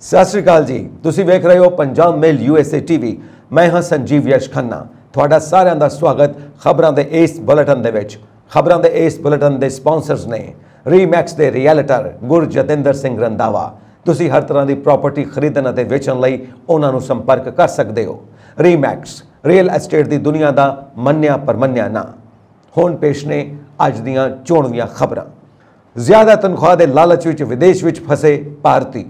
ਸਤਿ ਸ਼੍ਰੀ ਅਕਾਲ ਜੀ। ਤੁਸੀਂ ਵੇਖ ਰਹੇ ਹੋ ਪੰਜਾਬ ਮੇਲ USA ਟੀਵੀ। ਮੈਂ ਹਾਂ ਸੰਜੀਵ ਯਸ਼ ਖੰਨਾ। ਤੁਹਾਡਾ ਸਾਰਿਆਂ ਦਾ ਸਵਾਗਤ ਖਬਰਾਂ ਦੇ ਇਸ ਬੁਲੇਟਿਨ ਦੇ ਵਿੱਚ। ਖਬਰਾਂ ਦੇ ਇਸ ਬੁਲੇਟਿਨ ਦੇ ਸਪਾਂਸਰਸ ਨੇ ਰੀਮੈਕਸ ਦੇ ਰਿਐਲਟਰ ਗੁਰਜਤਿੰਦਰ ਸਿੰਘ ਰੰਧਾਵਾ। ਤੁਸੀਂ ਹਰ ਤਰ੍ਹਾਂ ਦੀ ਪ੍ਰਾਪਰਟੀ ਖਰੀਦਣ ਅਤੇ ਵੇਚਣ ਲਈ ਉਹਨਾਂ ਨੂੰ ਸੰਪਰਕ ਕਰ ਸਕਦੇ ਹੋ। ਰੀਮੈਕਸ ਰੀਅਲ ਐਸਟੇਟ ਦੀ ਦੁਨੀਆ ਦਾ ਮੰਨਿਆ ਪਰਮੰਨਿਆ ਨਾਂ। ਹੁਣ ਪੇਸ਼ ਨੇ ਅੱਜ ਦੀਆਂ ਚੋਣਵੀਆਂ ਖਬਰਾਂ। ਜ਼ਿਆਦਾ ਤਨਖਾਹ ਦੇ ਲਾਲਚ ਵਿੱਚ ਵਿਦੇਸ਼ ਵਿੱਚ ਫਸੇ ਭਾਰਤੀ।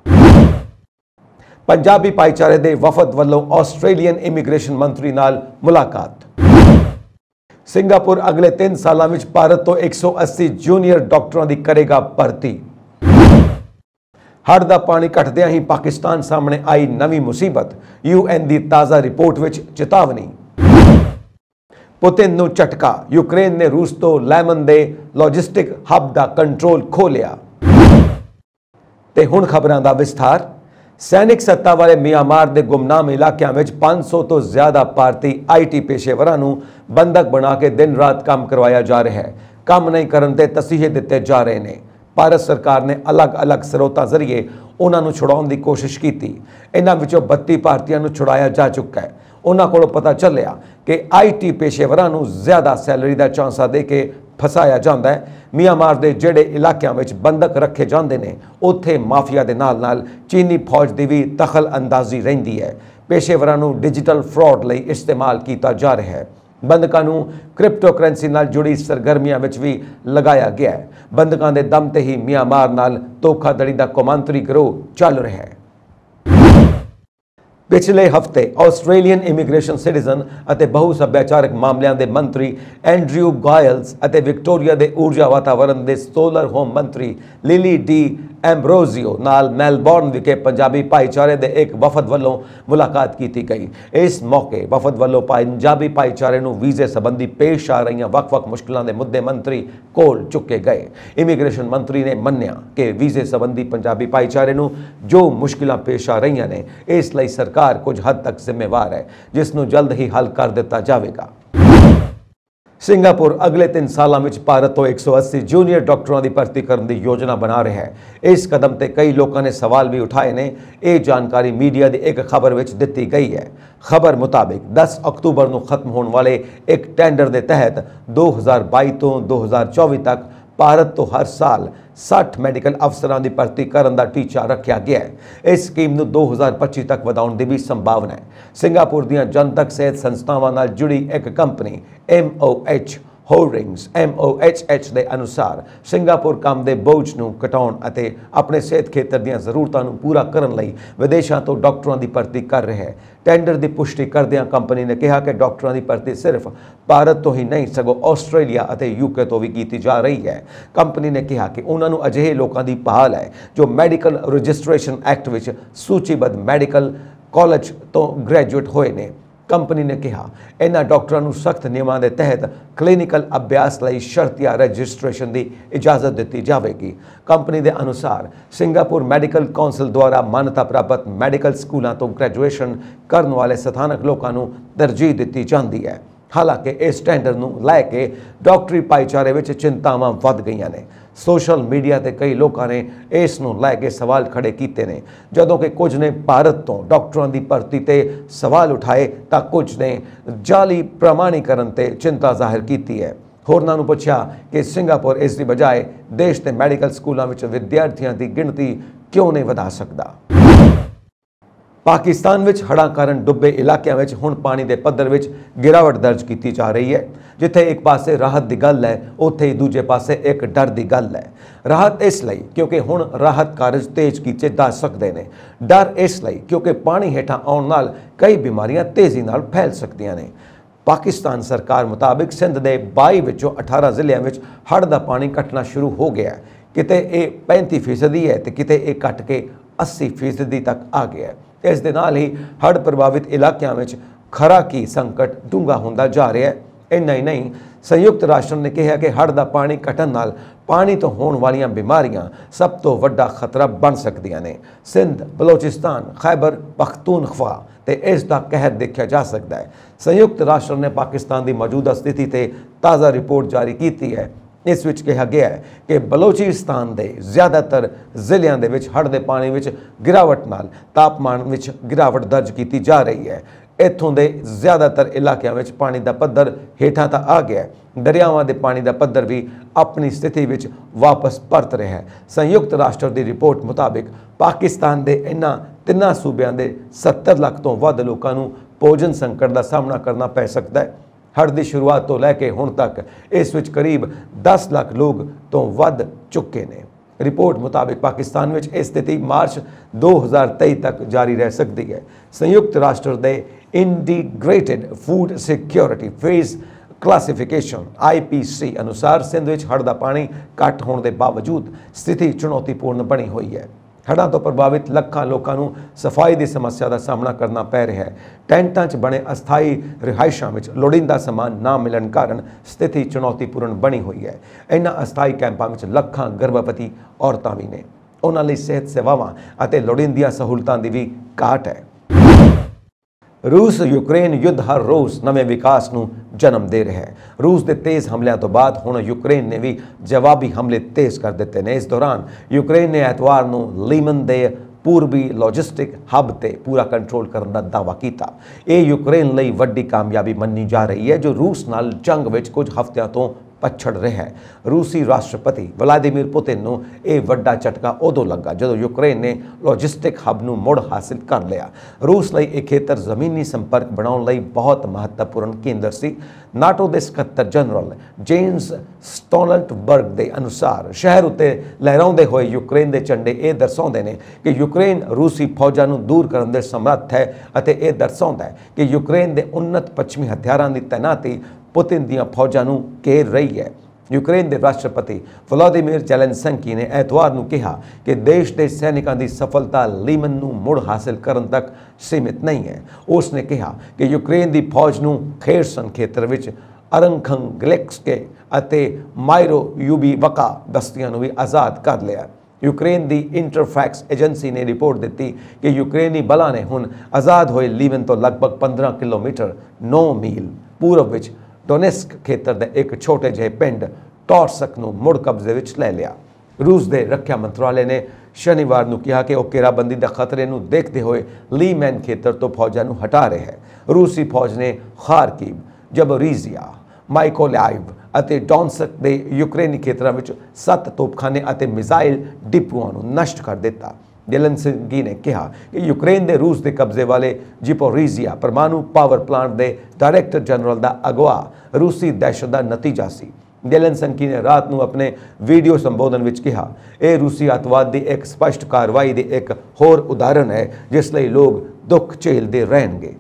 पंजाबी भाईचारे दे वफद वालों आस्ट्रेलियन इमीग्रेशन मंत्री नाल मुलाकात। सिंगापुर अगले 3 सालों में भारत तो 180 जूनियर डॉक्टरों की करेगा भर्ती। हड़ का पानी घटद्या ही पाकिस्तान सामने आई नवी मुसीबत। UN की ताज़ा रिपोर्ट विच चेतावनी। पुतिन नूं झटका, यूक्रेन ने रूस तो लेमन दे लॉजिस्टिक हब का कंट्रोल खो लिया। ते हुण खबरां दा विस्तार। सैनिक सत्ता वाले म्यांमार के गुमनाम इलाकों में 500 तो ज़्यादा भारतीय IT पेशेवरों को बंधक बना के दिन रात काम करवाया जा रहा है। काम नहीं करने के तसीहे दिते जा रहे हैं। भारत सरकार ने अलग अलग स्रोतों जरिए उन्होंने छुड़ाने की कोशिश की। इन्हां विचों 32 भारतीयों को छुड़ाया जा चुका है। उन्होंने को पता चलिया कि IT पेशेवरों को ज़्यादा सैलरी का चांसा दे के फसाया जाता है। म्यांमार के जोड़े इलाकों में बंधक रखे जाते हैं उत्थे माफिया के नाल नाल चीनी फौज की भी दखल अंदाजी रही है। पेशेवरों को डिजिटल फ्रॉड लई इस्तेमाल किया जा रहा है। बंधकों को क्रिप्टो करेंसी नाल जुड़ी सरगर्मियों में भी लगाया गया है। बंधकों के दम ते ही म्यांमार नाल धोखाधड़ी का कौमांतरी गिरोह चल रहा है। पिछले हफ्ते आस्ट्रेलियन इमीग्रेशन सिटीजन और बहु सभ्याचारक मामलों के मंत्री एंड्रयू गायल्स और विक्टोरिया के ऊर्जा वातावरण के सोलर होम मंत्री लिली डी एम्ब्रोजियो नाल मेलबोर्न विखे पंजाबी भाईचारे के एक वफद वालों मुलाकात की गई। इस मौके वफद वालों पंजाबी भाईचारे को वीजे संबंधी पेश आ रही वख-वख मुश्किलों के मुद्दे मंत्री कोल चुके गए। इमीग्रेशन मंत्री ने मन्निया कि वीजे संबंधी पंजाबी भाईचारे को जो मुश्किलें पेश आ रही ने इसलिए सरकार कुछ हद तक जिम्मेवार है, जिसनों जल्द ही हल कर दिता जाएगा। सिंगापुर अगले 3 सालों में भारत तो 180 जूनियर डॉक्टरों की भर्ती करने की योजना बना रहा है। इस कदम से कई लोगों ने सवाल भी उठाए ने। यह जानकारी मीडिया की एक खबर में दी गई है। खबर मुताबिक 10 अक्तूबर को खत्म होने वाले एक टेंडर के तहत 2022 तो 2024 तक भारत तो हर साल 60 मैडिकल अफसरों की भर्ती करने का टीचा रखा गया है। इस स्कीम को 2025 तक बढ़ाने की भी संभावना है। सिंगापुर दी जनतक सेहत संस्थावां नाल जुड़ी एक कंपनी MOH होल्डिंग्स MOHH के अनुसार सिंगापुर काम के बोझ को घटाने और अपने सेहत खेतर दी जरूरतों को पूरा करने लई विदेशों तो डॉक्टरों की भर्ती कर रहा है। टेंडर की पुष्टि करदियां कंपनी ने कहा कि डॉक्टरों की भर्ती सिर्फ भारत तो ही नहीं सगों आस्ट्रेलिया और UK तो भी की जा रही है। कंपनी ने कहा कि उन्होंने अजिहे लोगों की भाल है जो मैडिकल रजिस्ट्रेशन एक्ट में सूचीबद्ध मैडिकल कॉलेज तो ग्रैजुएट होए ने। कंपनी ने कहा इन्होंने डॉक्टरों को सख्त नियमों के तहत क्लीनिकल अभ्यास लई शर्तिया रजिस्ट्रेशन की इजाजत दी जाएगी। कंपनी के अनुसार सिंगापुर मैडिकल कौंसिल द्वारा मान्यता प्राप्त मैडिकल स्कूलों तो ग्रैजुएशन करने वाले स्थानक लोगों को तरजीह दी जाती है। हालांकि इस टेंडर को लैके डॉक्टरी भाईचारे में चिंतावां वध गई ने। सोशल मीडिया से कई लोगों ने इस लैके सवाल खड़े किए हैं। जदों कि कुछ ने भारत तो डॉक्टरों की भर्ती से सवाल उठाए तो कुछ ने जाली प्रमाणीकरण से चिंता जाहिर की है। होरनां नूं पुछया कि सिंगापुर इसकी बजाय देश के मैडिकल स्कूलों में विद्यार्थियों की गिणती क्यों नहीं वधा सकता। पाकिस्तान में हड़ां कारण डुबे इलाकों में हुण पानी के पद्धर में गिरावट दर्ज की जा रही है। जिथे एक पासे राहत की गल है उत्थे ही दूजे पासे एक डर की गल है। राहत इसलिए क्योंकि हुण राहत कार्य तेज किए जा सकते हैं। डर इसलिए क्योंकि पानी हेठां आउण नाल कई बीमारियां तेजी नाल फैल सकदियां ने। पाकिस्तान सरकार मुताबिक सिंध के 22 विचों 18 जिलों में हड़ का पानी घटना शुरू हो गया है। किते ये 35% है तो किते ये घट के 80% तक आ गया है। इस दे नाल ही हड़ प्रभावित इलाकों में खुराकी संकट डूंगा होंदा जा रहा है। इन्ना ही नहीं, संयुक्त राष्ट्र ने कहा कि हड़ का पानी घटन नाल पानी तो होने वाली बीमारियां सब तो वड्डा खतरा बन सकदियां ने। सिंध, बलोचिस्तान, खैबर पख्तूनख्वा ते इसका कहर देखा जा सकता है। संयुक्त राष्ट्र ने पाकिस्तान की मौजूदा स्थिति से ताज़ा रिपोर्ट जारी की है। इस विच कहा गया है कि बलोचिस्तान के ज़्यादातर जिलों के विच हड़ के पानी विच गिरावट नाल तापमान विच गिरावट दर्ज की जा रही है। इत्थों के ज़्यादातर इलाकों में पानी का पद्धर हेठां तां आ गया है। दरियावां के पानी का पद्धर भी अपनी स्थिति विच वापस परत रहा है। संयुक्त राष्ट्र की रिपोर्ट मुताबिक पाकिस्तान के इन्हां तिन्नां सूबियां दे 70 लाख तो वध लोकां नूं भोजन संकट का सामना करना पै सकता है। हड़ की शुरुआत तो लैके हुण तक इस विच करीब 10 लाख लोग तो वध चुके ने। रिपोर्ट मुताबिक पाकिस्तान में यह स्थिति मार्च 2023 तक जारी रह सकती है। संयुक्त राष्ट्र के integrated food security phase classification IPC अनुसार सिंध में हड़ का पानी घट होने के बावजूद स्थिति चुनौतीपूर्ण बनी हुई है। हड़ां तो प्रभावित ਲੱਖਾਂ लोगों को सफाई की समस्या का सामना करना पै रहा है। टेंटां च बने अस्थाई रिहायशों में लोड़ींदा समान ना मिलने कारण स्थिति चुनौतीपूर्ण बनी हुई है। इन्हां अस्थाई कैंपों में ਲੱਖਾਂ गर्भवती औरतां भी ने। उन्हां लई सेहत सेवावां अते लोड़ींदियां सहूलतां दी भी घाट है। रूस यूक्रेन युद्ध हर रोज़ नवे विकास नूं जन्म दे रहा है। रूस के तेज़ हमलों तो बाद हुण यूक्रेन ने भी जवाबी हमले तेज़ कर दिते हैं। इस दौरान यूक्रेन ने एतवार नूं लीमन के पूर्वी लॉजिस्टिक हब से पूरा कंट्रोल करने का दावा किया। ये यूक्रेन लई वड्डी कामयाबी मनी जा रही है जो रूस नाल जंग विच कुछ हफ्तियां तो पछड़ रहा है। रूसी राष्ट्रपति व्लादिमीर पुतिन नूं यह वड्डा झटका उदों लगा जो यूक्रेन ने लॉजिस्टिक हब नूं मुड़ हासिल कर लिया। रूस लई यह खेतर जमीनी संपर्क बनाउण लई बहुत महत्वपूर्ण केंद्र सी। नाटो के सकत्तर जनरल जेम्स स्टोलटनबर्ग के अनुसार शहर उत्ते लहराउंदे होए यूक्रेन के झंडे ये दर्शाउंदे ने कि यूक्रेन रूसी फौजां नूं दूर करन दे समर्थ है अते यह दर्शाउंदा है कि यूक्रेन के उन्नत पश्चिमी हथियारां की तैनाती पुतिन दियां फौजां नूं घेर रही है। यूक्रेन के राष्ट्रपति व्लादिमीर ज़ेलेंस्की ने एतवार नूं कहा कि देश के सैनिकों की सफलता लीमन नूं मुड़ हासिल करन तक सीमित नहीं है। उसने कहा कि यूक्रेन की फौज नूं खेरसन खेतर विच अरखंगेल्स्क अते मायरोयुबिवका बस्तियां नूं भी आज़ाद कर लिया। यूक्रेन की इंटरफैक्स एजेंसी ने रिपोर्ट दी कि यूक्रेनी बलों ने हुण आज़ाद होए लीमन तो लगभग 15 किलोमीटर 9 मील पूर्व विच डोनेस्क खेतर के एक छोटे जे पिंड टॉर्सक नूं मुड़ कब्जे विच ले लिया। रूस के रक्षा मंत्रालय ने शनिवार नूं कहा कि वह घेराबंदी के खतरे नूं देखते हुए लीमैन खेतर तो फौजां नूं हटा रहे हैं। रूसी फौज ने खारकिव, जबोरिजिया, माइकोलाइव अते डोनेस्क के यूक्रेनी खेतरां विच 7 तोपखाने अते मिसाइल डिपुआं नूं नष्ट कर दिता। ज़ेलेंस्की ने कहा कि यूक्रेन के रूस के कब्जे वाले जिपोरिजिया परमाणु पावर प्लांट के डायरेक्टर जनरल का अगवा रूसी दहशत का नतीजा सी। ज़ेलेंस्की ने रात को अपने वीडियो संबोधन में कहा यह रूसी अतवाद की एक स्पष्ट कार्रवाई की एक होर उदाहरण है जिसलिए लोग दुख झेलते रहेंगे।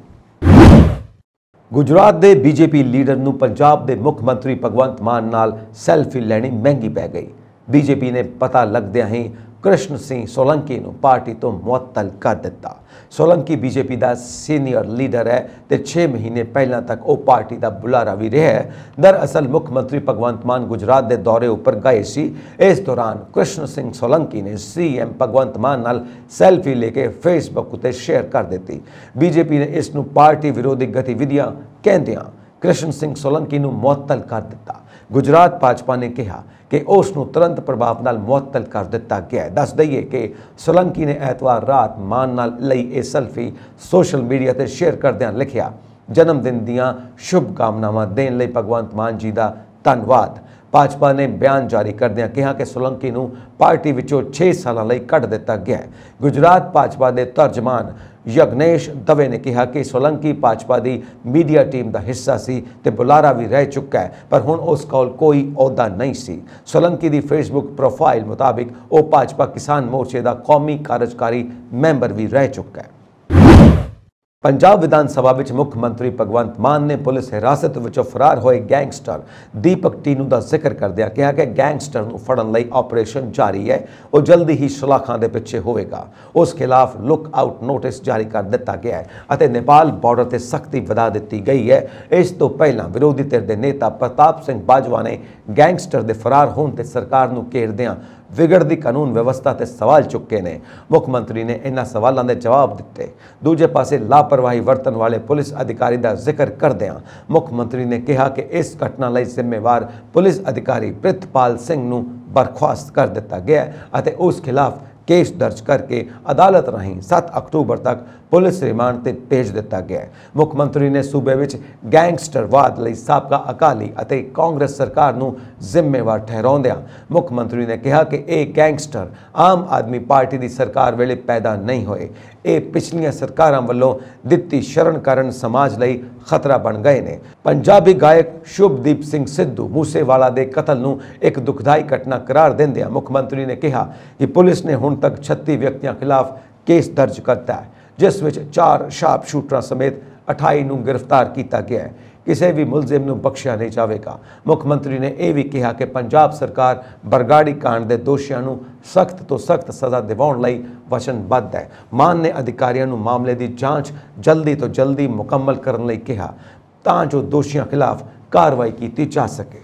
गुजरात के बीजेपी लीडर नूं पंजाब के मुख मंत्री भगवंत मान नाल सैल्फी लैनी महंगी पै गई। बीजेपी ने पता लगद्या ही कृष्ण सिंह सोलंकी नूं पार्टी तो मुअत्तल कर दिता। सोलंकी बीजेपी का सीनियर लीडर है तो 6 महीने पहला तक वह पार्टी का बुलारा भी रहा है। दरअसल मुख्यमंत्री भगवंत मान गुजरात के दौरे उपर गए सी। इस दौरान कृष्ण सिंह सोलंकी ने CM भगवंत मान नाल सैल्फी लेके फेसबुक उत्ते शेयर कर दी। बीजेपी ने इस नूं पार्टी विरोधी गतिविधियां कहंदियां कृष्ण सिंह सोलंकी नूं मुअत्तल कर दिता। गुजरात भाजपा ने कहा कि उसनूं तुरंत प्रभाव नाल मुअत्तल कर दिता गया। दस दईए कि सोलंकी ने एतवार रात मान नाल लई ये सेल्फी सोशल मीडिया पर शेयर करदियां लिखिया जन्मदिन दियां शुभकामनावां देण लई भगवंत मान जी का धन्नवाद। भाजपा ने बयान जारी करदियां कहा कि सोलंकी नूं पार्टी विचों 6 सालां लई कढ दिता गया। गुजरात भाजपा के तर्जमान यज्ञेश दवे ने कहा कि सोलंकी भाजपा की मीडिया टीम का हिस्सा सी ते बुलारा भी रह चुका है पर हुण उस कोल कोई अहुदा नहीं सी। सोलंकी की फेसबुक प्रोफाइल मुताबिक वह भाजपा किसान मोर्चे का कौमी कार्यकारी मैंबर भी रह चुका है। पंजाब विधानसभा में मुख्यमंत्री भगवंत मान ने पुलिस हिरासत विचों फरार होए गैंगस्टर दीपक टीनू का जिक्र करदिया कहा कि गैंगस्टर नूं फड़न लई ऑपरेशन जारी है और जल्दी ही सलाखां दे पिछे होवेगा। उस खिलाफ लुक आउट नोटिस जारी कर दिता गया है और नेपाल बॉर्डर से सख्ती वधा दी गई है। इस तो पहला विरोधी धिर के नेता प्रताप सिंह बाजवा ने गैंगस्टर के फरार होने ते सरकार नूं घेरदियां ਵਿਗੜਦੀ ਕਾਨੂੰਨ ਵਿਵਸਥਾ ਤੇ ਸਵਾਲ ਚੁੱਕੇ ਨੇ। ਮੁੱਖ ਮੰਤਰੀ ਨੇ ਇਹਨਾਂ ਸਵਾਲਾਂ ਦੇ ਜਵਾਬ ਦਿੱਤੇ। ਦੂਜੇ ਪਾਸੇ ਲਾਪਰਵਾਹੀ ਵਰਤਣ ਵਾਲੇ ਪੁਲਿਸ ਅਧਿਕਾਰੀ ਦਾ ਜ਼ਿਕਰ ਕਰਦਿਆਂ ਮੁੱਖ ਮੰਤਰੀ ਨੇ ਕਿਹਾ ਕਿ ਇਸ ਘਟਨਾ ਲਈ ਜ਼ਿੰਮੇਵਾਰ ਪੁਲਿਸ ਅਧਿਕਾਰੀ ਪ੍ਰਿਤਪਾਲ ਸਿੰਘ ਨੂੰ ਬਰਖਾਸਤ ਕਰ ਦਿੱਤਾ ਗਿਆ ਅਤੇ ਉਸ ਖਿਲਾਫ केस दर्ज करके अदालत राही 7 अक्टूबर तक पुलिस रिमांड ते भेज दिता गया। मुख्यमंत्री ने सूबे विच गैंगस्टरवाद लई साबका अकाली अते कांग्रेस सरकार नूं जिम्मेवार ठहराउंदिआं मुख्यमंत्री ने कहा कि ये गैंगस्टर आम आदमी पार्टी की सरकार वेले पैदा नहीं होए, ये पिछलियां सरकारां वल्लों दित्ती शरण कारण समाज लई खतरा बन गए ने। पंजाबी गायक शुभदीप सिंह सिद्धू मूसेवाला दे कतल नूं एक दुखदाई घटना करार दिंदिआं मुख्यमंत्री ने कहा कि पुलिस ने हुण तक 36 व्यक्तियों खिलाफ केस दर्ज करता है, जिस विच 4 शार्प शूटरां समेत 28 नूं गिरफ्तार किया गया है। किसी भी मुलजिम नूं बख्शिया नहीं जाएगा। मुख्यमंत्री ने यह भी कहा कि पंजाब सरकार बरगाड़ी कांड के दोषियों नूं सख्त तो सख्त सज़ा दिवाउण लई वचनबद्ध है। मान ने अधिकारियों नूं मामले की जांच जल्दी तो जल्दी मुकम्मल करने लई कहा तां जो दोषियों खिलाफ कार्रवाई की जा सके।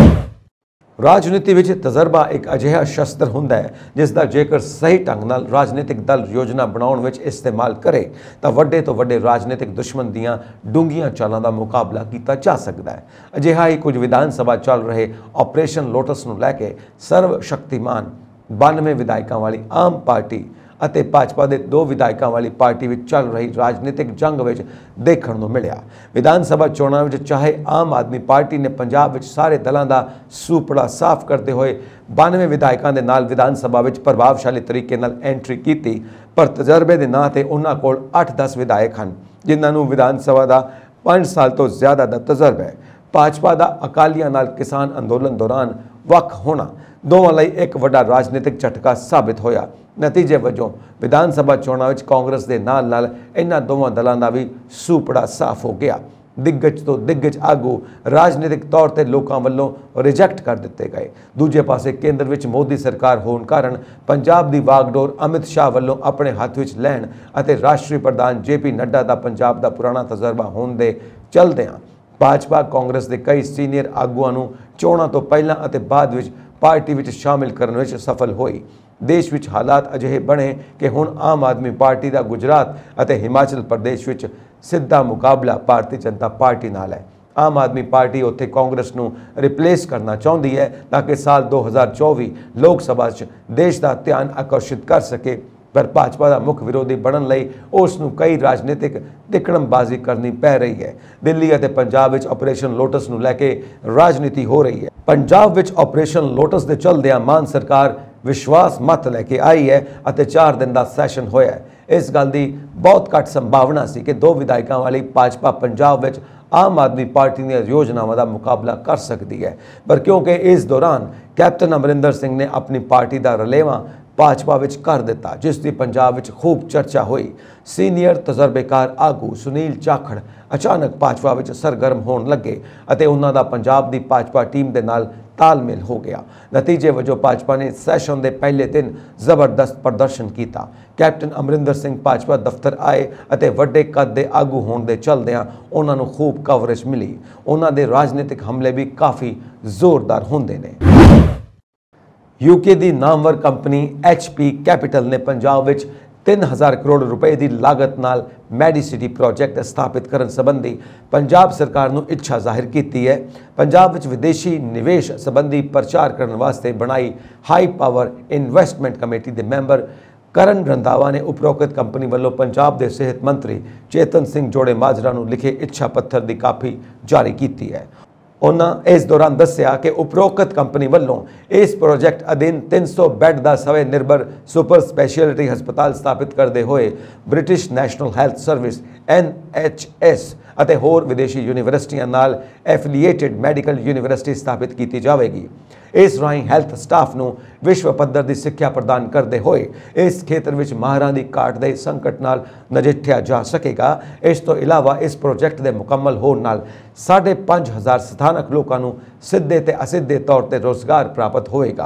राजनीति विच तजर्बा एक अजिहा शस्त्र हुंदा है जिसका जेकर सही ढंग नाल राजनीतिक दल योजना बनाउण विच इस्तेमाल करे तो वड्डे तो वड्डे राजनीतिक दुश्मन दीआं डूंघियां चालां दा मुकाबला किया जा सकता है। अजिहा ही कुछ विधान सभा चल रहे ऑपरेशन लोटस नूं लैके सर्वशक्तिमान 92 विधायकों वाली आम पार्टी ਅਤੇ भाजपा के 2 विधायकों वाली पार्टी में चल रही राजनीतिक जंग में देखने को मिला। विधान सभा चोणों में चाहे आम आदमी पार्टी ने पंजाब में सारे दलों का सूपड़ा साफ करते हुए 92 विधायकों के नाल विधान सभा में प्रभावशाली तरीके नाल एंट्री की, पर तजर्बे के नाँ से उन्होंने कोल 8-10 विधायक हैं जिन्होंने विधान सभा का 5 साल तो ज़्यादा का तजर्बा है। भाजपा का अकालियां नाल किसान अंदोलन दौरान वख होना दोवां लई एक वड्डा राजनीतिक झटका साबित होया। नतीजे वजों विधान सभा चोणों में कांग्रेस के नाल इन्हां दोवां दलों का भी सूपड़ा साफ हो गया। दिग्गज तो दिग्गज आगू राजनीतिक तौर पर लोगों वालों रिजैक्ट कर दिते गए। दूजे पासे केंद्र में मोदी सरकार होने कारण पंजाब की वागडोर अमित शाह वालों अपने हाथ में लैण अते राष्ट्रीय प्रधान JP नड्डा का पंजाब का पुराना तजर्बा होने दे चलदिआं भाजपा कांग्रेस के कई सीनियर आगुआं नूं चोणां तो पहलां अते बाद विच पार्टी में शामिल करने में सफल हुई। देश विच हालात अजिहे बने कि हुण आम आदमी पार्टी का गुजरात अते हिमाचल प्रदेश विच सीधा मुकाबला भारतीय जनता पार्टी नाल है। आम आदमी पार्टी उत्थे कांग्रेस नूं रिप्लेस करना चाहती है ताकि साल 2024 लोक सभा देश का ध्यान आकर्षित कर सके, पर भाजपा का मुख्य विरोधी बनने लई उसनूं कई राजनीतिक तिकड़मबाजी करनी पै रही है। दिल्ली और पंजाब विच ऑपरेशन लोटस नूं लैके राजनीति हो रही है। पंजाब विच ऑपरेशन लोटस के चलदिआं मान सरकार विश्वास मत लैके आई है और 4 दिन का सैशन होया है। इस गल की बहुत घट संभावना सी कि 2 विधायकों वाली भाजपा पंजाब विच आम आदमी पार्टी दी योजनावां का मुकाबला कर सकती है, पर क्योंकि इस दौरान कैप्टन अमरिंदर सिंह ने अपनी पार्टी का रलेवा भाजपा विच कर दिता, जिसकी पंजाब विच खूब चर्चा हुई। सीनियर तजर्बेकार आगू सुनील जाखड़ अचानक भाजपा विच सरगर्म होने लगे अते उन्हां दा पंजाब की भाजपा टीम के नाल तालमेल हो गया। नतीजे वजों भाजपा ने सैशन के पहले दिन जबरदस्त प्रदर्शन किया। कैप्टन अमरिंदर सिंह भाजपा दफ्तर आए अते वड्डे कद के आगू होने के चलदिआं उन्हां नूं खूब कवरेज मिली। उन्हां दे राजनीतिक हमले भी काफ़ी जोरदार होंदे ने। यूके की नामवर कंपनी HP कैपिटल ने पंजाब विच 3000 करोड़ रुपए की लागत नाल मैडिसिटी प्रोजेक्ट स्थापित करने संबंधी पंजाब सरकार नूं इच्छा जाहिर की है। पंजाब विच विदेशी निवेश संबंधी प्रचार करने वास्ते बनाई हाई पावर इन्वेस्टमेंट कमेटी के मैंबर करण रंधावा ने उपरोक्त कंपनी वालों पंजाब के सेहत मंत्री चेतन सिंह जोड़े माजरा नूं लिखे इच्छा पत्र की कापी जारी की है। उन्होंने इस दौरान दस्सिया कि उपरोक्त कंपनी वालों इस प्रोजेक्ट अधीन 300 बैड का स्वय निर्भर सुपर स्पैशलिटी हस्पताल स्थापित करते हुए British national health service NHS अते होर विदेशी यूनिवर्सिटियां नाल एफिलिएटेड मैडिकल यूनिवर्सिटी स्थापित की जाएगी। इस राही हैल्थ स्टाफ नूं विश्व पद्धर की सिक्ख्या प्रदान करते हुए इस खेत्र में माहरां की घाट के संकट नाल नजिठिया जा सकेगा। इस तो इलावा इस प्रोजेक्ट के मुकम्मल होने नाल 5500 स्थानक लोगों नूं सीधे ते असीधे तौर पर रोजगार प्राप्त होएगा।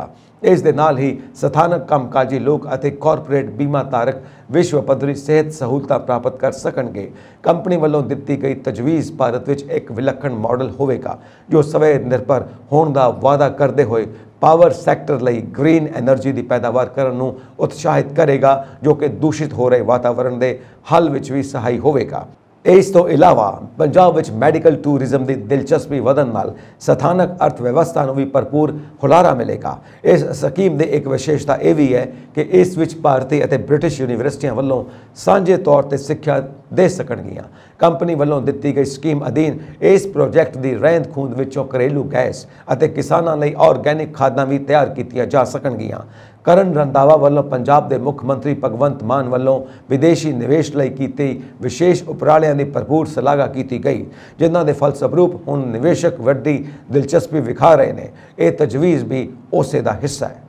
ਇਸ ਦੇ ਨਾਲ ਹੀ ਸਥਾਨਕ ਕੰਮਕਾਜੀ ਲੋਕ ਅਤੇ ਕਾਰਪੋਰੇਟ ਬੀਮਾ ਧਾਰਕ ਵਿਸ਼ਵ ਪੱਧਰੀ ਸਿਹਤ ਸਹੂਲਤਾਂ ਪ੍ਰਾਪਤ ਕਰ ਸਕਣਗੇ। ਕੰਪਨੀ ਵੱਲੋਂ ਦਿੱਤੀ ਗਈ ਤਜਵੀਜ਼ ਭਾਰਤ ਵਿੱਚ ਇੱਕ ਵਿਲੱਖਣ ਮਾਡਲ ਹੋਵੇਗਾ ਜੋ ਸਵੈ ਨਿਰਭਰ ਹੋਣ ਦਾ ਵਾਅਦਾ ਕਰਦੇ ਹੋਏ ਪਾਵਰ ਸੈਕਟਰ ਲਈ ਗ੍ਰੀਨ ਐਨਰਜੀ ਦੀ ਪੈਦਾਵਾਰ ਕਰਨ ਨੂੰ ਉਤਸ਼ਾਹਿਤ ਕਰੇਗਾ, ਜੋ ਕਿ ਦੂਸ਼ਿਤ ਹੋ ਰਹੇ ਵਾਤਾਵਰਣ ਦੇ ਹੱਲ ਵਿੱਚ ਵੀ ਸਹਾਈ ਹੋਵੇਗਾ। ਇਸ ਤੋਂ ਇਲਾਵਾ ਪੰਜਾਬ ਵਿੱਚ ਮੈਡੀਕਲ ਟੂਰਿਜ਼ਮ ਦੀ ਦਿਲਚਸਪੀ ਵਧਣ ਨਾਲ ਸਥਾਨਕ ਅਰਥ ਵਿਵਸਥਾ ਨੂੰ ਵੀ ਭਰਪੂਰ ਹੁਲਾਰਾ ਮਿਲੇਗਾ। ਇਸ ਸਕੀਮ ਦੀ ਇੱਕ ਵਿਸ਼ੇਸ਼ਤਾ ਇਹ ਵੀ ਹੈ ਕਿ ਇਸ ਵਿੱਚ ਭਾਰਤੀ ਅਤੇ ਬ੍ਰਿਟਿਸ਼ ਯੂਨੀਵਰਸਿਟੀਆਂ ਵੱਲੋਂ ਸਾਂਝੇ ਤੌਰ ਤੇ ਸਿੱਖਿਆ ਦੇ ਸਕਣਗੀਆਂ। ਕੰਪਨੀ ਵੱਲੋਂ ਦਿੱਤੀ ਗਈ ਸਕੀਮ ਅਧੀਨ ਇਸ ਪ੍ਰੋਜੈਕਟ ਦੀ ਰਹਿੰਦ ਖੂੰਹਦ ਵਿੱਚੋਂ ਘਰੇਲੂ ਗੈਸ ਅਤੇ ਕਿਸਾਨਾਂ ਲਈ ਆਰਗੈਨਿਕ ਖਾਦਾਂ ਵੀ ਤਿਆਰ ਕੀਤੀਆਂ ਜਾ ਸਕਣਗੀਆਂ। ਕਰਨ ਰੰਧਾਵਾ ਵੱਲੋਂ ਪੰਜਾਬ ਦੇ ਮੁੱਖ ਮੰਤਰੀ ਭਗਵੰਤ ਮਾਨ ਵੱਲੋਂ ਵਿਦੇਸ਼ੀ ਨਿਵੇਸ਼ ਲਈ ਕੀਤੀ ਵਿਸ਼ੇਸ਼ ਉਪਰਾਲਿਆਂ ਦੀ ਭਰਪੂਰ ਸ਼ਲਾਘਾ ਕੀਤੀ ਗਈ, ਜਿਨ੍ਹਾਂ ਦੇ ਫਲਸਰੂਪ ਹੁਣ ਨਿਵੇਸ਼ਕ ਵੱਡੀ ਦਿਲਚਸਪੀ ਵਿਖਾ ਰਹੇ ਨੇ। ਇਹ ਤਜਵੀਜ਼ ਵੀ ਉਸੇ ਦਾ ਹਿੱਸਾ ਹੈ।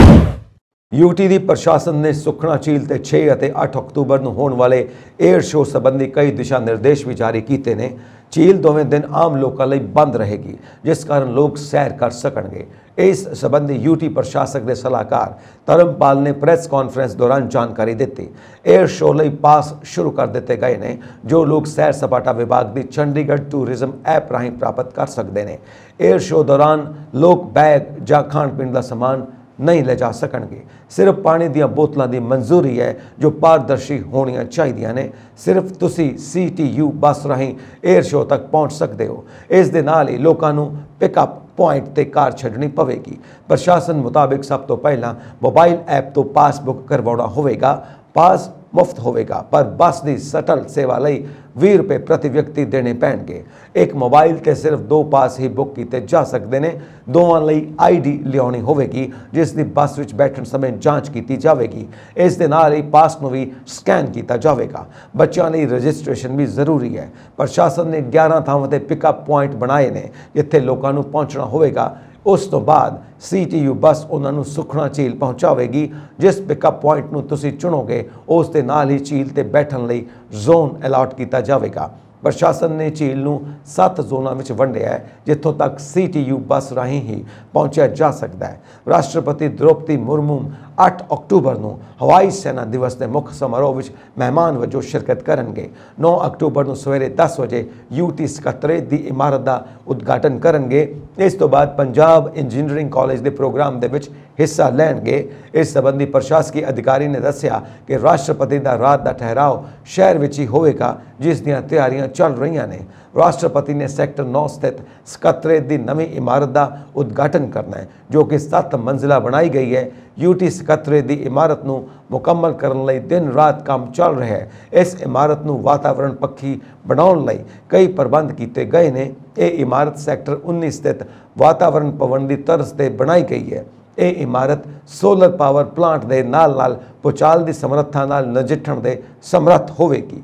यूटी ਦੀ ਪ੍ਰਸ਼ਾਸਨ ਨੇ ਸੁਖਨਾ ਝੀਲ ਤੇ 6 ਅਤੇ 8 ਅਕਤੂਬਰ ਨੂੰ ਹੋਣ ਵਾਲੇ 에ਅਰ ਸ਼ੋਅ ਸੰਬੰਧੀ ਕਈ ਦਿਸ਼ਾ ਨਿਰਦੇਸ਼ ਵੀ ਜਾਰੀ ਕੀਤੇ ਨੇ। ਝੀਲ ਦੋਵੇਂ ਦਿਨ ਆਮ ਲੋਕਾਂ ਲਈ ਬੰਦ ਰਹੇਗੀ, ਜਿਸ ਕਾਰਨ ਲੋਕ ਸੈਰ ਕਰ ਸਕਣਗੇ। ਇਸ ਸੰਬੰਧੀ यूटी ਪ੍ਰਸ਼ਾਸਕ ਦੇ ਸਲਾਹਕਾਰ ਧਰਮਪਾਲ ਨੇ ਪ੍ਰੈਸ ਕਾਨਫਰੰਸ ਦੌਰਾਨ ਜਾਣਕਾਰੀ ਦਿੱਤੀ। 에ਅਰ ਸ਼ੋਅ ਲਈ ਪਾਸ ਸ਼ੁਰੂ ਕਰ ਦਿੱਤੇ ਗਏ ਨੇ, ਜੋ ਲੋਕ ਸੈਰ ਸਪਾਟਾ ਵਿਭਾਗ ਦੀ ਚੰਡੀਗੜ੍ਹ ਟੂਰਿਜ਼ਮ ਐਪ ਰਾਹੀਂ ਪ੍ਰਾਪਤ ਕਰ ਸਕਦੇ ਨੇ। 에ਅਰ ਸ਼ੋਅ ਦੌਰਾਨ ਲੋਕ ਬੈਗ ਜਾਂ ਖਾਣ ਪੀਣ ਦਾ ਸਮਾਨ नहीं ले जा सकणगे। सिर्फ पानी ਦੀਆਂ ਬੋਤਲਾਂ ਦੀ ਮਨਜ਼ੂਰੀ ਹੈ, ਜੋ ਪਾਰਦਰਸ਼ੀ ਹੋਣੀਆਂ ਚਾਹੀਦੀਆਂ ਨੇ। ਸਿਰਫ ਤੁਸੀਂ CTU ਬੱਸ ਰਾਹੀਂ 에ਅਰ ਸ਼ੋਅ ਤੱਕ ਪਹੁੰਚ ਸਕਦੇ ਹੋ। ਇਸ ਦੇ ਨਾਲ ਹੀ ਲੋਕਾਂ ਨੂੰ ਪਿਕਅਪ ਪੁਆਇੰਟ ਤੇ ਕਾਰ ਛੱਡਣੀ ਪਵੇਗੀ। ਪ੍ਰਸ਼ਾਸਨ ਮੁਤਾਬਿਕ ਸਭ ਤੋਂ ਪਹਿਲਾਂ ਮੋਬਾਈਲ ਐਪ ਤੋਂ ਪਾਸ ਬੁੱਕ ਕਰਵਾਉਣਾ ਹੋਵੇਗਾ। ਪਾਸ ਮੁਫਤ ਹੋਵੇਗਾ, ਪਰ ਬੱਸ ਦੀ ਸਟਲ ਸੇਵਾ ਲਈ 20 ਰੁਪਏ ਪ੍ਰਤੀ ਵਿਅਕਤੀ ਦੇਣੇ ਪੈਣਗੇ। ਇੱਕ ਮੋਬਾਈਲ ਤੇ ਸਿਰਫ 2 ਪਾਸ ਹੀ ਬੁੱਕ ਕੀਤੇ ਜਾ ਸਕਦੇ ਨੇ। ਦੋਵਾਂ ਲਈ ID ਲਿਆਉਣੀ ਹੋਵੇਗੀ, ਜਿਸ ਦੀ ਬੱਸ ਵਿੱਚ ਬੈਠਣ ਸਮੇਂ ਜਾਂਚ ਕੀਤੀ ਜਾਵੇਗੀ। ਇਸ ਦੇ ਨਾਲ ਹੀ ਪਾਸ ਨੂੰ ਵੀ ਸਕੈਨ ਕੀਤਾ ਜਾਵੇਗਾ। ਬੱਚਿਆਂ ਲਈ ਰਜਿਸਟ੍ਰੇਸ਼ਨ ਵੀ ਜ਼ਰੂਰੀ ਹੈ। ਪ੍ਰਸ਼ਾਸਨ ਨੇ 11 ਥਾਵਾਂ ਤੇ ਪਿਕਅਪ ਪੁਆਇੰਟ ਬਣਾਏ ਨੇ, ਜਿੱਥੇ ਲੋਕਾਂ ਨੂੰ ਪਹੁੰਚਣਾ ਹੋਵੇਗਾ। ਉਸ ਤੋਂ ਬਾਅਦ CTU ਬੱਸ ਉਹਨਾਂ ਨੂੰ ਸੁਖਨਾ ਝੀਲ ਪਹੁੰਚਾਵੇਗੀ। ਜਿਸ ਪਿਕਅਪ ਪੁਆਇੰਟ ਨੂੰ ਤੁਸੀਂ ਚੁਣੋਗੇ, ਉਸ ਦੇ ਨਾਲ ਹੀ ਝੀਲ ਤੇ ਬੈਠਣ ਲਈ ਜ਼ੋਨ ਅਲਾਟ ਕੀਤਾ ਜਾਵੇਗਾ। ਪ੍ਰਸ਼ਾਸਨ ਨੇ ਝੀਲ ਨੂੰ 7 ਜ਼ੋਨਾਂ ਵਿੱਚ ਵੰਡਿਆ ਹੈ, ਜਿੱਥੋਂ ਤੱਕ CTU ਬੱਸ ਰਾਹੀਂ ਹੀ ਪਹੁੰਚਿਆ ਜਾ ਸਕਦਾ ਹੈ। ਰਾਸ਼ਟਰਪਤੀ ਦ੍ਰੋਪਦੀ ਮੁਰਮੂ 8 ਅਕਤੂਬਰ ਨੂੰ ਹਵਾਈ ਸੈਨਾ ਦਿਵਸ ਦੇ ਮੁੱਖ ਸਮਾਰੋਹ ਵਿੱਚ ਮਹਿਮਾਨ ਵਜੋਂ ਸ਼ਿਰਕਤ ਕਰਨਗੇ। 9 ਅਕਤੂਬਰ ਨੂੰ ਸਵੇਰੇ 10 ਵਜੇ UT ਸਕੱਤਰੇਤ ਦੀ ਇਮਾਰਤ ਦਾ ਉਦਘਾਟਨ ਕਰਨਗੇ। ਇਸ ਤੋਂ ਬਾਅਦ ਪੰਜਾਬ ਇੰਜੀਨੀਅਰਿੰਗ ਕਾਲਜ ਦੇ ਪ੍ਰੋਗਰਾਮ ਦੇ ਵਿੱਚ ਹਿੱਸਾ ਲੈਣਗੇ। ਇਸ ਸੰਬੰਧੀ ਪ੍ਰਸ਼ਾਸਕੀ ਅਧਿਕਾਰੀ ਨੇ ਦੱਸਿਆ ਕਿ ਰਾਸ਼ਟਰਪਤੀ ਦਾ ਰਾਤ ਦਾ ਠਹਿਰਾਓ ਸ਼ਹਿਰ ਵਿੱਚ ਹੀ ਹੋਵੇਗਾ, ਜਿਸ ਦੀਆਂ ਤਿਆਰੀਆਂ ਚੱਲ ਰਹੀਆਂ ਨੇ। ਰਾਸ਼ਟਰਪਤੀ ਨੇ ਸੈਕਟਰ 9 ਸਥਿਤ ਸਕੱਤਰੇਤ ਦੀ ਨਵੀਂ ਇਮਾਰਤ ਦਾ ਉਦਘਾਟਨ ਕਰਨਾ ਹੈ, ਜੋ ਕਿ 7 ਮੰਜ਼ਿਲਾ ਬਣਾਈ ਗਈ ਹੈ। UT ਸਕੱਤਰੇਤ ਦੀ ਇਮਾਰਤ ਨੂੰ ਮੁਕੰਮਲ ਕਰਨ ਲਈ ਦਿਨ ਰਾਤ ਕੰਮ ਚੱਲ ਰਿਹਾ ਹੈ। ਇਸ ਇਮਾਰਤ ਨੂੰ ਵਾਤਾਵਰਣ ਪੱਖੀ ਬਣਾਉਣ ਲਈ ਕਈ ਪ੍ਰਬੰਧ ਕੀਤੇ ਗਏ ਨੇ। ਇਹ ਇਮਾਰਤ ਸੈਕਟਰ 19 ਸਥਿਤ ਵਾਤਾਵਰਣ ਭਵਨ ਦੀ ਤਰਜ਼ ਤੇ ਬਣਾਈ ਗਈ ਹੈ। ਇਹ ਇਮਾਰਤ ਸੋਲਰ ਪਾਵਰ ਪਲਾਂਟ ਦੇ ਨਾਲ-ਨਾਲ ਭੂਚਾਲ ਦੀ ਸਮਰੱਥਾ ਨਾਲ ਨਜਿੱਠਣ ਦੇ ਸਮਰੱਥ ਹੋਵੇਗੀ।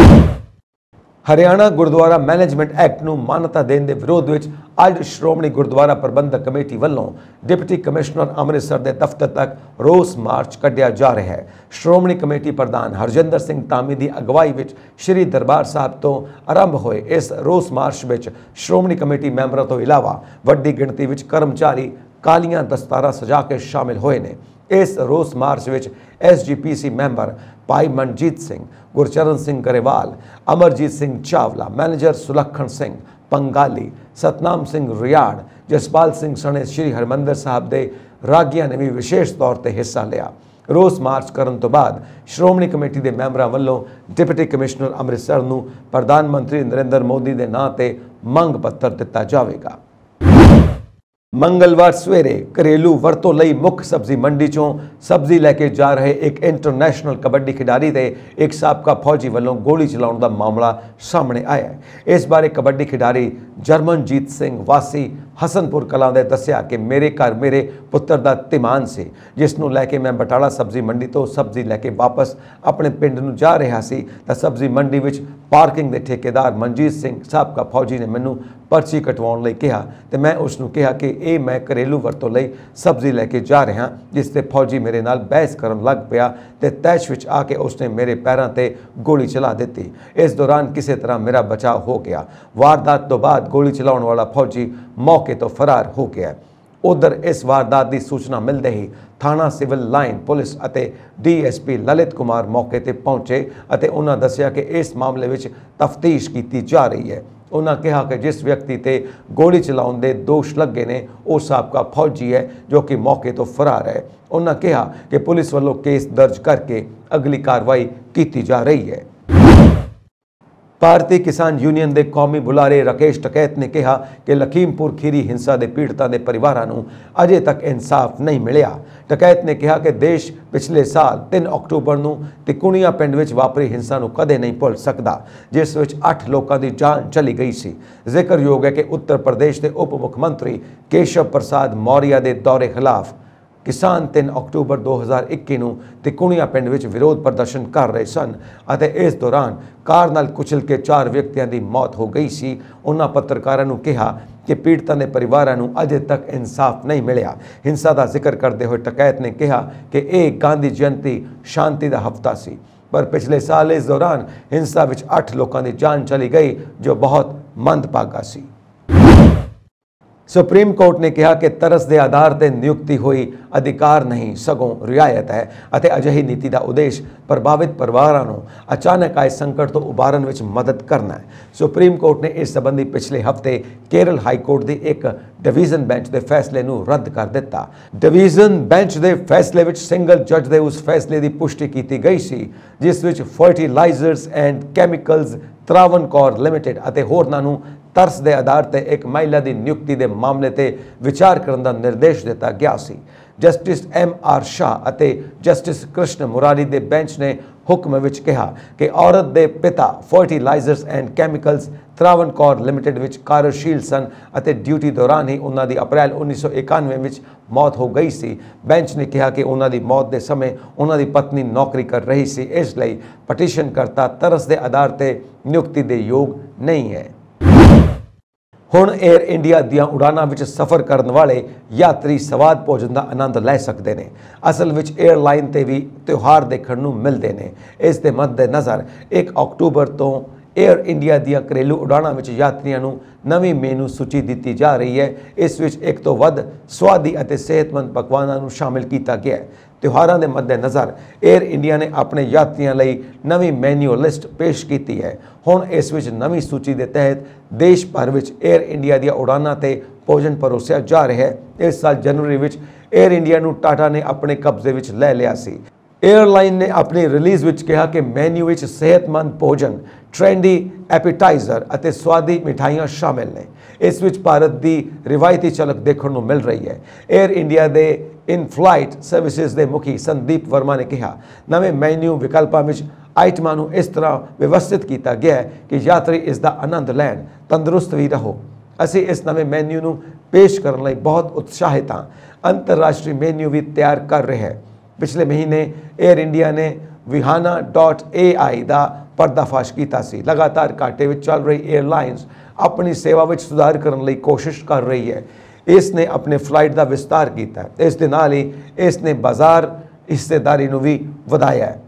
ਹਰਿਆਣਾ ਗੁਰਦੁਆਰਾ ਮੈਨੇਜਮੈਂਟ ਐਕਟ ਨੂੰ ਮਾਨਤਾ ਦੇਣ ਦੇ ਵਿਰੋਧ ਵਿੱਚ ਅੱਜ ਸ਼੍ਰੋਮਣੀ ਗੁਰਦੁਆਰਾ ਪ੍ਰਬੰਧਕ ਕਮੇਟੀ ਵੱਲੋਂ ਡਿਪਟੀ ਕਮਿਸ਼ਨਰ ਅੰਮ੍ਰਿਤਸਰ ਦੇ ਦਫ਼ਤਰ ਤੱਕ ਰੋਸ ਮਾਰਚ ਕੱਢਿਆ ਜਾ ਰਿਹਾ ਹੈ। ਸ਼੍ਰੋਮਣੀ ਕਮੇਟੀ ਪ੍ਰਧਾਨ ਹਰਜਿੰਦਰ ਸਿੰਘ ਧਾਮੀ ਦੀ ਅਗਵਾਈ ਵਿੱਚ ਸ਼੍ਰੀ ਦਰਬਾਰ ਸਾਹਿਬ ਤੋਂ ਆਰੰਭ ਹੋਏ ਇਸ ਰੋਸ ਮਾਰਚ ਵਿੱਚ ਸ਼੍ਰੋਮਣੀ ਕਮੇਟੀ ਮੈਂਬਰਾਂ ਤੋਂ ਇਲਾਵਾ ਵੱਡੀ ਗਿਣਤੀ ਵਿੱਚ ਕਰਮਚਾਰੀ ਕਾਲੀਆਂ ਦਸਤਾਰਾਂ ਸਜਾ ਕੇ ਸ਼ਾਮਿਲ ਹੋਏ ਨੇ। ਇਸ ਰੋਸ ਮਾਰਚ ਵਿੱਚ SGPC member Bhai Manjit Singh, Gurcharan Singh Grewal, Amarjit Singh Chawla, manager Sulakhan Singh Pangali, Satnam Singh Riar, Jaspal Singh ਸਣੇ ਸ਼੍ਰੀ ਹਰਿਮੰਦਰ ਸਾਹਿਬ ਦੇ ਰਾਗੀਆਂ ਨੇ ਵੀ ਵਿਸ਼ੇਸ਼ ਤੌਰ ਤੇ ਹਿੱਸਾ ਲਿਆ। ਰੋਸ ਮਾਰਚ ਕਰਨ ਤੋਂ ਬਾਅਦ ਸ਼੍ਰੋਮਣੀ ਕਮੇਟੀ ਦੇ ਮੈਂਬਰਾਂ ਵੱਲੋਂ ਡਿਪਟੀ ਕਮਿਸ਼ਨਰ ਅੰਮ੍ਰਿਤਸਰ ਨੂੰ ਪ੍ਰਧਾਨ ਮੰਤਰੀ ਨਰਿੰਦਰ ਮੋਦੀ ਦੇ ਨਾਂ ਤੇ ਮੰਗ ਪੱਤਰ ਦਿੱਤਾ ਜਾਵੇਗਾ। ਮੰਗਲਵਾਰ ਸਵੇਰੇ ਘਰੇਲੂ ਵਰਤੋਂ ਲਈ ਮੁੱਖ ਸਬਜ਼ੀ ਮੰਡੀ ਚੋਂ ਸਬਜ਼ੀ ਲੈ ਕੇ ਜਾ ਰਹੇ ਇੱਕ ਇੰਟਰਨੈਸ਼ਨਲ ਕਬੱਡੀ ਖਿਡਾਰੀ ਤੇ ਇੱਕ ਸਾਬਕਾ ਫੌਜੀ ਵੱਲੋਂ ਗੋਲੀ ਚਲਾਉਣ ਦਾ ਮਾਮਲਾ ਸਾਹਮਣੇ ਆਇਆ ਹੈ। ਇਸ ਬਾਰੇ ਕਬੱਡੀ ਖਿਡਾਰੀ ਜਰਮਨਜੀਤ ਸਿੰਘ ਵਾਸੀ ਹਸਨਪੁਰ ਕਲਾਂ ਦੇ ਦੱਸਿਆ ਕਿ ਮੇਰੇ ਘਰ ਮੇਰੇ ਪੁੱਤਰ ਦਾ ਤਿਮਾਨ ਸੀ, ਜਿਸ ਨੂੰ ਲੈ ਕੇ ਮੈਂ ਬਟਾਲਾ ਸਬਜ਼ੀ ਮੰਡੀ ਤੋਂ ਸਬਜ਼ੀ ਲੈ ਕੇ ਵਾਪਸ ਆਪਣੇ ਪਿੰਡ ਨੂੰ ਜਾ ਰਿਹਾ ਸੀ ਤਾਂ ਸਬਜ਼ੀ ਮੰਡੀ ਵਿੱਚ ਪਾਰਕਿੰਗ ਦੇ ਠੇਕੇਦਾਰ ਮਨਜੀਤ ਸਿੰਘ ਸਾਬਕਾ ਫੌਜੀ ਨੇ ਮੈਨੂੰ ਪਰਚੀ ਕਟਵਾਉਣ ਲਈ ਕਿਹਾ ਤੇ ਮੈਂ ਉਸ ਨੂੰ ਕਿਹਾ ਕਿ ਇਹ ਮੈਂ ਘਰੇਲੂ ਵਰਤੋਂ ਲਈ ਸਬਜ਼ੀ ਲੈ ਕੇ ਜਾ ਰਿਹਾ, ਜਿਸ ਤੇ ਫੌਜੀ ਮੇਰੇ ਨਾਲ ਬਹਿਸ ਕਰਨ ਲੱਗ ਪਿਆ ਤੇ ਤੈਸ਼ ਵਿੱਚ ਆ ਕੇ ਉਸਨੇ ਮੇਰੇ ਪੈਰਾਂ ਤੇ ਗੋਲੀ ਚਲਾ ਦਿੱਤੀ। ਇਸ ਦੌਰਾਨ ਕਿਸੇ ਤਰ੍ਹਾਂ ਮੇਰਾ ਬਚਾਅ ਹੋ ਗਿਆ। ਵਾਰਦਾਤ ਤੋਂ ਬਾਅਦ ਗੋਲੀ ਚਲਾਉਣ ਵਾਲਾ ਫੌਜੀ ਮੌਕੇ ਤੋਂ ਫਰਾਰ ਹੋ ਗਿਆ। उधर इस वारदात की सूचना मिलते ही थाना सिविल लाइन पुलिस और DSP ललित कुमार मौके पर पहुंचे और उन्होंने दसिया कि इस मामले में तफ्तीश की जा रही है। उन्होंने कहा कि जिस व्यक्ति ते गोली चलाने के दोष लगे ने वो साबका फौजी है जो कि मौके तो फरार है। उन्होंने कहा कि पुलिस वालों केस दर्ज करके अगली कार्रवाई की जा रही है। भारतीय किसान यूनियन के कौमी बुलारे राकेश टकैत ने कहा कि लखीमपुर खीरी हिंसा के पीड़ितों के परिवारों को अजे तक इंसाफ नहीं मिलिया। टकैत ने कहा कि देश पिछले साल 3 अक्टूबर को तिकुणिया पिंड में वापरी हिंसा को कदे नहीं भुल सकता, जिस विच 8 लोगों की जान चली गई सी। जिक्रयोग है कि उत्तर प्रदेश के उप मुख्यमंत्री केशव प्रसाद मौर्य के दौरे खिलाफ किसान 3 अक्टूबर 2021 को तिकुणिया पिंड में विरोध प्रदर्शन कर रहे सन और इस दौरान कार नाल कुचल के 4 व्यक्तियों की मौत हो गई सी। उन्होंने पत्रकारों को कहा कि पीड़ितों के परिवारों को अजे तक इंसाफ नहीं मिलिया। हिंसा का जिक्र करते हुए टकैत ने कहा कि एक गांधी जयंती शांति का हफ्ता सी, पर पिछले साल इस दौरान हिंसा में 8 लोगों की जान चली गई जो बहुत मंदभागा सी। सुप्रीम कोर्ट ने कहा कि तरस के आधार पर नियुक्ति हुई अधिकार नहीं सगों रियायत है और अजिही नीति का उद्देश्य प्रभावित परिवारों को अचानक आए संकट तो उबारन में मदद करना है। सुप्रीम कोर्ट ने इस संबंधी पिछले हफ्ते केरल हाई कोर्ट के एक डिवीजन बेंच के फैसले को रद्द कर दिता। डिवीजन बेंच के फैसले में सिंगल जज के उस फैसले की पुष्टि की गई सी जिस विच fertilisers and chemicals Travancore limited और होरनां नूं तरस के आधार पर एक महिला की नियुक्ति के मामले पर विचार करने का निर्देश दिता गया सी। जस्टिस MR शाह और जस्टिस कृष्ण मुरारी के बेंच ने हुक्म में कहा कि औरत के पिता fertilisers and chemicals Travancore limited में कार्यशील सन और ड्यूटी दौरान ही उन्होंने अप्रैल 1991 में मौत हो गई सी। बेंच ने कहा कि उन्होंने मौत के समय उन्होंने पत्नी नौकरी कर रही सी, इसलिए पटिशन करता तरस के आधार पर नियुक्ति के योग नहीं है। हुण एयर इंडिया दियां उड़ानां विच सफ़र करने वाले यात्री स्वाद भोजन का आनंद लै सकते हैं। असल में एयरलाइन ते भी त्यौहार देखने को मिलते हैं। इस दे मद्देनज़र 1 अक्टूबर तो एयर इंडिया दियां घरेलू उड़ानां विच यात्रियों को नवी मेनू सूची दी जा रही है। इस विच एक तो वध स्वादी और सेहतमंद पकवानों को शामिल किया गया है। त्योहारों के मद्देनज़र एयर इंडिया ने अपने यात्रियों लिए नवी मेन्यू लिस्ट पेश की है। हुण इस विच नवी सूची के तहत देश भर में एयर इंडिया दी उड़ानां ते भोजन परोसिया जा रहा है। इस साल जनवरी में एयर इंडिया को टाटा ने अपने कब्जे में लै लिया सी। एयरलाइन ने अपनी रिलीज़ में कहा कि मेन्यू में सेहतमंद भोजन, ट्रेंडी एपिटाइजर और स्वादी मिठाइयां शामिल ने। इस विच भारत की रिवायती झलक देखने को मिल रही है। एयर इंडिया के इन फ्लाइट सर्विसेज के मुखी संदीप वर्मा ने कहा नवे मेन्यू विकल्पों में आइटमां को इस तरह व्यवस्थित किया गया है कि यात्री इसका आनंद लैन, तंदुरुस्त भी रहो। असी इस नवे मेन्यू को पेश करने लई बहुत उत्साहित हाँ। अंतरराष्ट्रीय मेन्यू भी तैयार कर रहे हैं। पिछले महीने एयर इंडिया ने Vihana.ai का पर्दाफाश किया सी। लगातार घाटे में चल रही एयरलाइंस अपनी सेवा में सुधार करने लई कोशिश कर रही है। इसने अपने फ्लाइट का विस्तार किया है। इस दे नाल ही इसने बाजार हिस्सेदारी को भी वधाया है।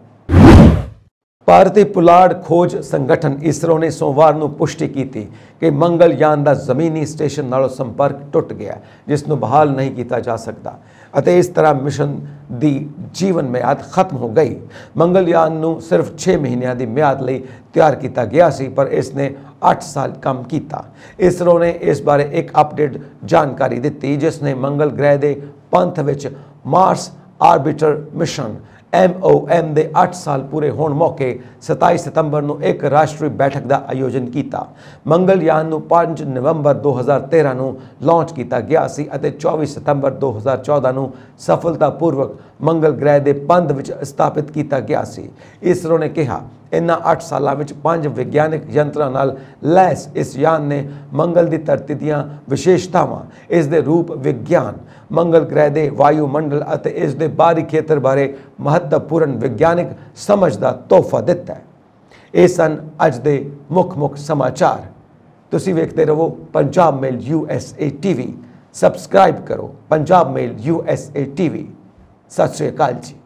भारतीय पुलाड़ खोज संगठन इसरो ने सोमवार को पुष्टि की थी कि मंगलयान का जमीनी स्टेशन नालों संपर्क टुट गया जिसनों बहाल नहीं किया जा सकता और इस तरह मिशन की जीवन म्याद खत्म हो गई। मंगलयान को सिर्फ 6 महीनों की म्याद लिए तैयार किया गया सी, पर इसने 8 साल कम किया। इसरो ने इस बारे एक अपडेट जानकारी दी जिसने मंगल ग्रह के पंथ विच मार्स आर्बिटर मिशन MOM के 8 साल पूरे होने मौके 27 सितंबर को एक राष्ट्रीय बैठक का आयोजन किया। मंगलयान 5 नवंबर 2013 को लॉन्च किया गया सी और 24 सितंबर 2014 को सफलतापूर्वक मंगल ग्रह के पंध में स्थापित किया गया सी। इसरो ने कहा इन्हां 8 सालों में 5 विज्ञानिक यंत्रों नाल लैस इस यान ने मंगल की धरती दीयां विशेषतावां, इसके रूप विज्ञान, मंगल ग्रह के वायुमंडल और इसके बाहरी खेतर बारे महत्वपूर्ण विज्ञानिक समझ का तोहफा दिता है। ये सन अज दे मुख समाचार। तुसीं वेखते रहो Punjab mail USA TV। Subscribe करो पंजाब मेल USA TV। सत श्री अकाल जी।